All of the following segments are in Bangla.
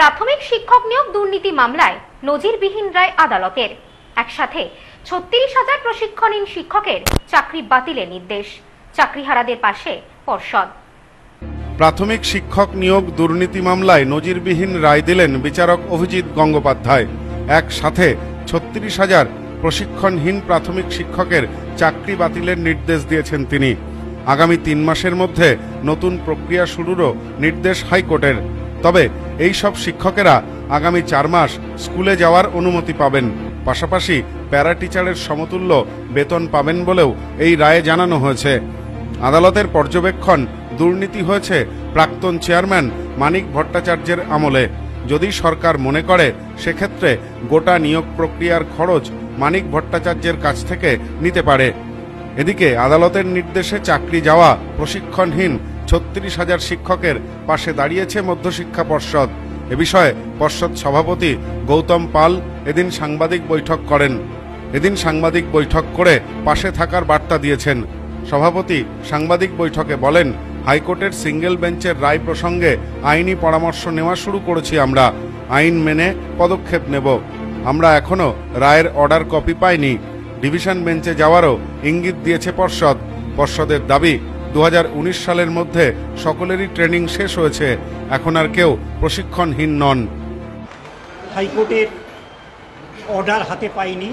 প্রাথমিক শিক্ষক নিয়োগ দুর্নীতি মামলায় নজিরবিহীন রায় আদালতের। একসাথে ৩৬,০০০ প্রশিক্ষণহীন শিক্ষকের চাকরি বাতিলের নির্দেশ। চাকরিহারাদের পাশে পর্ষদ। প্রাথমিক শিক্ষক নিয়োগ দুর্নীতি মামলায় নজিরবিহীন রায় দিলেন বিচারক অভিজিৎ গঙ্গোপাধ্যায়। একসাথে ৩৬,০০০ প্রশিক্ষণহীন প্রাথমিক শিক্ষকের চাকরি বাতিলের নির্দেশ দিয়েছেন তিনি। আগামী ৩ মাসের মধ্যে নতুন প্রক্রিয়া শুরুরও নির্দেশ হাইকোর্টের। তবে এই সব শিক্ষকেরা আগামী ৪ মাস স্কুলে যাওয়ার অনুমতি পাবেন, পাশাপাশি প্যারা টিচারের সমতুল্য বেতন পাবেন বলেও এই রায়ে জানানো হয়েছে। আদালতের পর্যবেক্ষণ, দুর্নীতি হয়েছে প্রাক্তন চেয়ারম্যান মানিক ভট্টাচার্যের আমলে। যদি সরকার মনে করে সেক্ষেত্রে গোটা নিয়োগ প্রক্রিয়ার খরচ মানিক ভট্টাচার্যের কাছ থেকে নিতে পারে। এদিকে আদালতের নির্দেশে চাকরি যাওয়া প্রশিক্ষণহীন ৩৬,০০০ শিক্ষকের পাশে দাঁড়িয়েছে মধ্যশিক্ষা পর্ষদ। এ বিষয়ে পর্ষদ সভাপতি গৌতম পাল এদিন সাংবাদিক বৈঠক করেন। এদিন সাংবাদিক বৈঠক করে পাশে থাকার বার্তা দিয়েছেন। সভাপতি সাংবাদিক বৈঠকে বলেন, হাইকোর্টের সিঙ্গেল বেঞ্চের রায় প্রসঙ্গে আইনি পরামর্শ নেওয়া শুরু করেছি। আমরা আইন মেনে পদক্ষেপ নেব। আমরা এখনো রায়ের অর্ডার কপি পাইনি। ডিভিশন বেঞ্চে যাওয়ারও ইঙ্গিত দিয়েছে পর্ষদ। পর্ষদের দাবি, ২০১৯ সালের মধ্যে সকলেরই ট্রেনিং শেষ হয়েছে, এখন আর কেউ প্রশিক্ষণহীন নন। হাইকোর্টের অর্ডার হাতে পাইনি।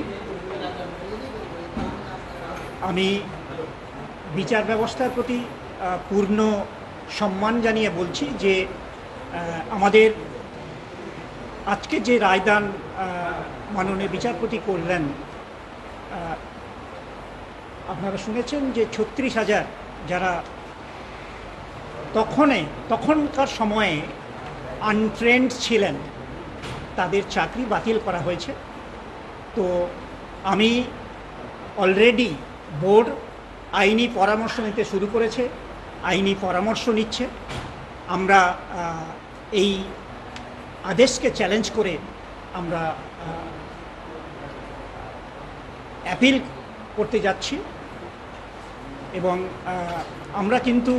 আমি বিচার ব্যবস্থার প্রতি পূর্ণ সম্মান জানিয়ে বলছি যে আমাদের আজকে যে রায়দান মাননীয় বিচারপতি করলেন, আপনারা শুনেছেন যে ৩৬,০০০ যারা তখনকার সময়ে আনট্রেন্ড ছিলেন তাদের চাকরি বাতিল করা হয়েছে। তো আমি অলরেডি বোর্ড আইনি পরামর্শ নিতে শুরু করেছে, আইনি পরামর্শ নিচ্ছে। আমরা এই আদেশকে চ্যালেঞ্জ করে আমরা অ্যাপিল করতে যাচ্ছি এবং আমরা কিন্তু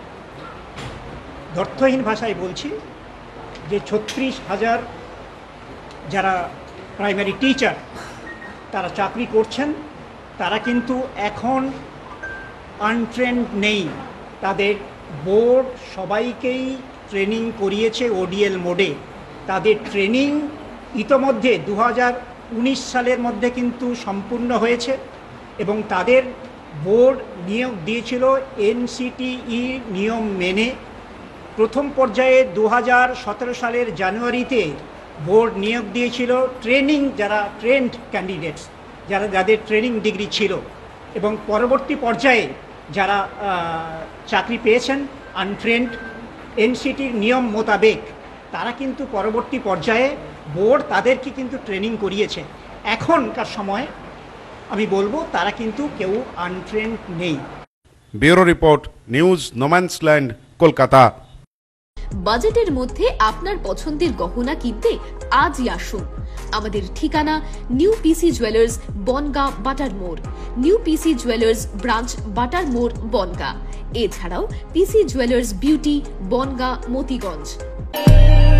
অর্থহীন ভাষায় বলছি যে ৩৬,০০০ যারা প্রাইমারি টিচার তারা চাকরি করছেন, তারা কিন্তু এখন আনট্রেন্ড নেই। তাদের বোর্ড সবাইকেই ট্রেনিং করিয়েছে ওডিএল মোডে। তাদের ট্রেনিং ইতোমধ্যে ২০১৯ সালের মধ্যে কিন্তু সম্পূর্ণ হয়েছে এবং তাদের বোর্ড নিয়োগ দিয়েছিল এনসিটিই নিয়ম মেনে। প্রথম পর্যায়ে ২০১৭ সালের জানুয়ারিতে বোর্ড নিয়োগ দিয়েছিল ট্রেনিং, যারা ট্রেন্ড ক্যান্ডিডেটস, যাদের ট্রেনিং ডিগ্রি ছিল, এবং পরবর্তী পর্যায়ে যারা চাকরি পেয়েছেন আনট্রেন্ড এনসিটির নিয়ম মোতাবেক, তারা কিন্তু পরবর্তী পর্যায়ে বোর্ড তাদেরকে কিন্তু ট্রেনিং করিয়েছে। এখনকার সময় আমি বলবো তারা কিন্তু কেউ আনট্রেন্ড নেই। Bureau report, news no man's land, Kolkata. বাজেটের মধ্যে আপনার পছন্দের গহনা কিনতে আজই আসুন। আমাদের ঠিকানা নিউ পিসি জুয়েলার্স, বনগাঁ, বাটার মোড়। নিউ পিসি জুয়েলার্স ব্রাঞ্চ, বাটার মোড়, বনগাঁ। এছাড়াও PC jewellers beauty, Bongaon, Motiganj.